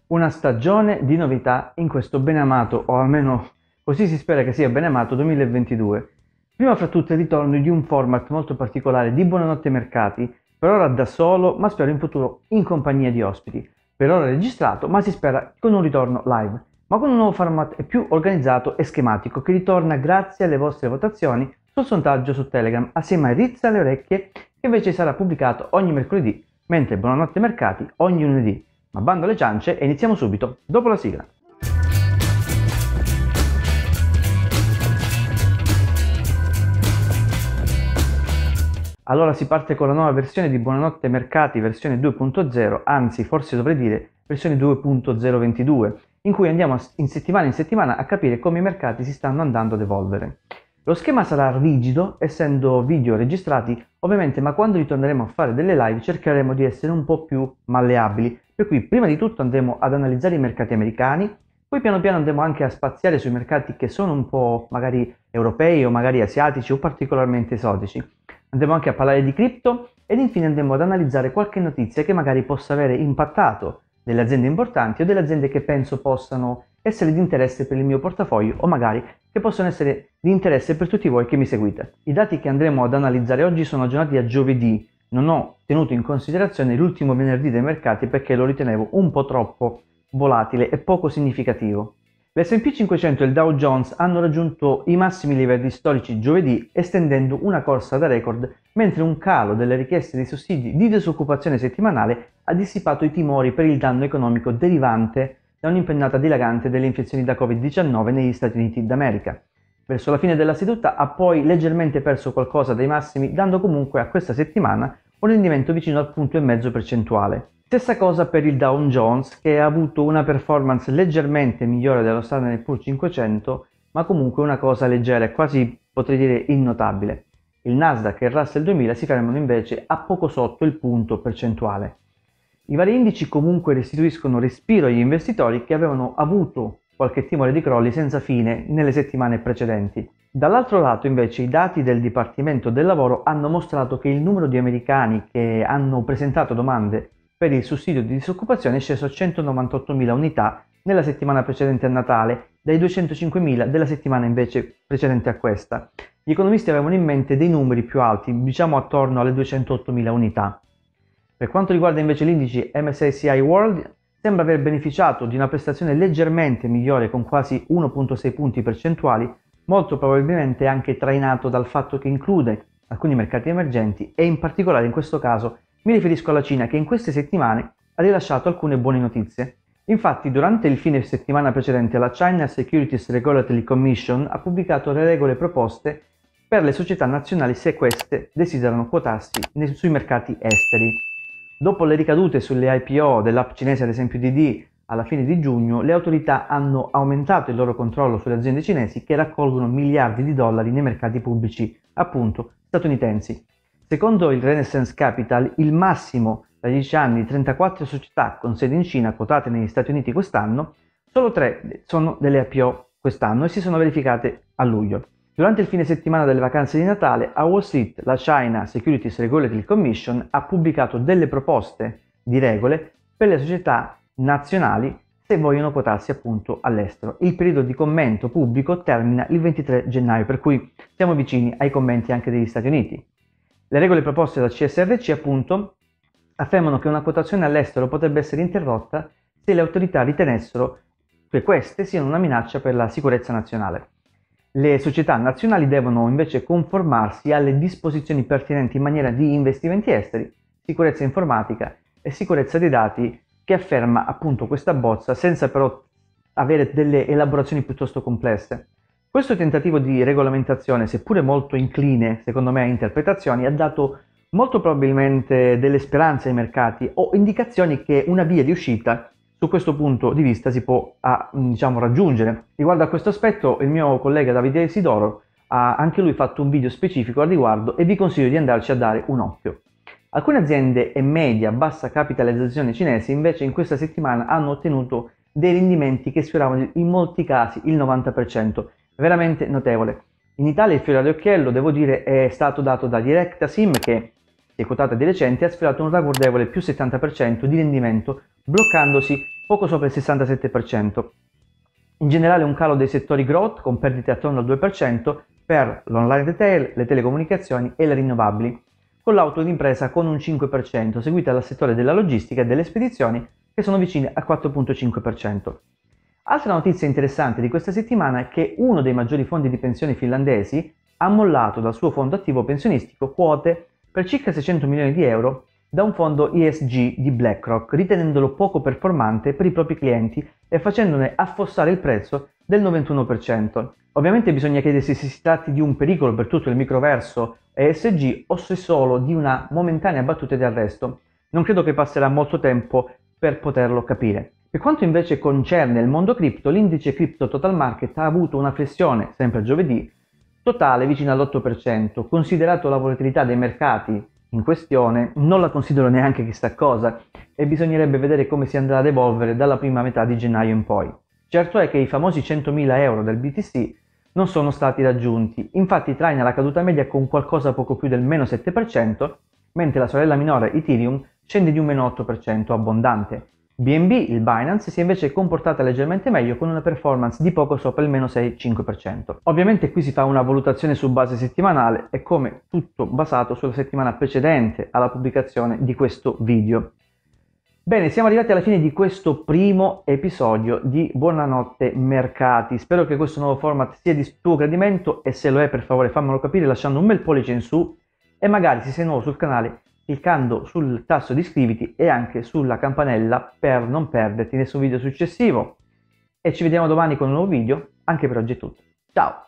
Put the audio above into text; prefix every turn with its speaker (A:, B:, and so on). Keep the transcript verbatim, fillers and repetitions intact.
A: Una stagione di novità in questo beneamato, o almeno così si spera che sia beneamato, duemilaventidue. Prima fra tutte il ritorno di un format molto particolare di Buonanotte Mercati, per ora da solo, ma spero in futuro in compagnia di ospiti. Per ora registrato, ma si spera con un ritorno live, ma con un nuovo format più organizzato e schematico che ritorna grazie alle vostre votazioni sul sondaggio su Telegram, assieme a Rizza alle orecchie, che invece sarà pubblicato ogni mercoledì, mentre Buonanotte Mercati ogni lunedì. Ma bando alle ciance e iniziamo subito, dopo la sigla. Allora si parte con la nuova versione di Buonanotte Mercati, versione due punto zero, anzi forse dovrei dire versione due punto zero ventidue, in cui andiamo in settimana in settimana a capire come i mercati si stanno andando ad evolvere. Lo schema sarà rigido, essendo video registrati ovviamente, ma quando ritorneremo a fare delle live cercheremo di essere un po' più malleabili, per cui prima di tutto andremo ad analizzare i mercati americani, poi piano piano andremo anche a spaziare sui mercati che sono un po' magari europei o magari asiatici o particolarmente esotici. Andremo anche a parlare di cripto ed infine andremo ad analizzare qualche notizia che magari possa avere impattato delle aziende importanti o delle aziende che penso possano essere di interesse per il mio portafoglio o magari che possono essere di interesse per tutti voi che mi seguite. I dati che andremo ad analizzare oggi sono aggiornati a giovedì. Non ho tenuto in considerazione l'ultimo venerdì dei mercati perché lo ritenevo un po' troppo volatile e poco significativo. L'esse and pi cinquecento e il Dow Jones hanno raggiunto i massimi livelli storici giovedì, estendendo una corsa da record, mentre un calo delle richieste di sussidi di disoccupazione settimanale ha dissipato i timori per il danno economico derivante da un'impennata dilagante delle infezioni da covid diciannove negli Stati Uniti d'America. Verso la fine della seduta ha poi leggermente perso qualcosa dai massimi, dando comunque a questa settimana un rendimento vicino al punto e mezzo percentuale. Stessa cosa per il Dow Jones, che ha avuto una performance leggermente migliore dello Standard and Poor's cinquecento, ma comunque una cosa leggera e quasi potrei dire innotabile. Il Nasdaq e il Russell duemila si fermano invece a poco sotto il punto percentuale. I vari indici comunque restituiscono respiro agli investitori che avevano avuto qualche timore di crolli senza fine nelle settimane precedenti. Dall'altro lato invece i dati del Dipartimento del Lavoro hanno mostrato che il numero di americani che hanno presentato domande per il sussidio di disoccupazione è sceso a centonovantottomila unità nella settimana precedente a Natale, dai duecentocinquemila della settimana invece precedente a questa. Gli economisti avevano in mente dei numeri più alti, diciamo attorno alle duecentoottomila unità. Per quanto riguarda invece l'indice M S C I World, sembra aver beneficiato di una prestazione leggermente migliore con quasi uno virgola sei punti percentuali, molto probabilmente anche trainato dal fatto che include alcuni mercati emergenti e in particolare in questo caso mi riferisco alla Cina, che in queste settimane ha rilasciato alcune buone notizie. Infatti, durante il fine settimana precedente, la China Securities Regulatory Commission ha pubblicato le regole proposte per le società nazionali se queste desiderano quotarsi sui mercati esteri. Dopo le ricadute sulle I P O dell'app cinese, ad esempio D D, alla fine di giugno, le autorità hanno aumentato il loro controllo sulle aziende cinesi che raccolgono miliardi di dollari nei mercati pubblici, appunto, statunitensi. Secondo il Renaissance Capital, il massimo da dieci anni di trentaquattro società con sede in Cina quotate negli Stati Uniti quest'anno, solo tre sono delle I P O quest'anno e si sono verificate a luglio. Durante il fine settimana delle vacanze di Natale, a Wall Street la China Securities Regulatory Commission ha pubblicato delle proposte di regole per le società nazionali se vogliono quotarsi appunto all'estero. Il periodo di commento pubblico termina il ventitré gennaio, per cui siamo vicini ai commenti anche degli Stati Uniti. Le regole proposte da C S R C appunto affermano che una quotazione all'estero potrebbe essere interrotta se le autorità ritenessero che queste siano una minaccia per la sicurezza nazionale. Le società nazionali devono invece conformarsi alle disposizioni pertinenti in materia di investimenti esteri, sicurezza informatica e sicurezza dei dati che afferma appunto questa bozza, senza però avere delle elaborazioni piuttosto complesse. Questo tentativo di regolamentazione, seppure molto incline secondo me a interpretazioni, ha dato molto probabilmente delle speranze ai mercati o indicazioni che una via di uscita su questo punto di vista si può a, diciamo, raggiungere. Riguardo a questo aspetto il mio collega Davide Isidoro ha anche lui fatto un video specifico al riguardo e vi consiglio di andarci a dare un occhio. Alcune aziende e media bassa capitalizzazione cinesi invece in questa settimana hanno ottenuto dei rendimenti che sfioravano in molti casi il novanta per cento, veramente notevole. In Italia il fiore all'occhiello, devo dire, è stato dato da Directa Sim, che si è quotata di recente e ha sfiorato un ragguardevole più settanta per cento di rendimento bloccandosi poco sopra il sessantasette per cento. In generale un calo dei settori growth con perdite attorno al due per cento per l'online retail, le telecomunicazioni e le rinnovabili, con l'auto d'impresa con un cinque per cento, seguita dal settore della logistica e delle spedizioni che sono vicine al quattro virgola cinque per cento. Altra notizia interessante di questa settimana è che uno dei maggiori fondi di pensione finlandesi ha mollato dal suo fondo attivo pensionistico quote per circa seicento milioni di euro da un fondo E S G di BlackRock, ritenendolo poco performante per i propri clienti e facendone affossare il prezzo del novantuno per cento. Ovviamente bisogna chiedersi se si tratti di un pericolo per tutto il microverso E S G o se solo di una momentanea battuta di arresto. Non credo che passerà molto tempo per poterlo capire. Per quanto invece concerne il mondo cripto, l'indice Crypto Total Market ha avuto una flessione, sempre giovedì, totale vicina all'otto per cento. Considerato la volatilità dei mercati in questione, non la considero neanche chissà cosa e bisognerebbe vedere come si andrà ad evolvere dalla prima metà di gennaio in poi. Certo è che i famosi centomila euro del B T C non sono stati raggiunti, infatti traina la caduta media con qualcosa poco più del meno sette per cento, mentre la sorella minore Ethereum scende di un meno otto per cento abbondante. B N B, il Binance, si è invece comportata leggermente meglio con una performance di poco sopra il meno sei virgola cinque per cento. Ovviamente qui si fa una valutazione su base settimanale e come tutto basato sulla settimana precedente alla pubblicazione di questo video. Bene, siamo arrivati alla fine di questo primo episodio di Buonanotte Mercati. Spero che questo nuovo format sia di tuo gradimento e se lo è per favore fammelo capire lasciando un bel pollice in su e magari se sei nuovo sul canale cliccando sul tasto di iscriviti e anche sulla campanella per non perderti nessun video successivo. E ci vediamo domani con un nuovo video, anche per oggi è tutto. Ciao!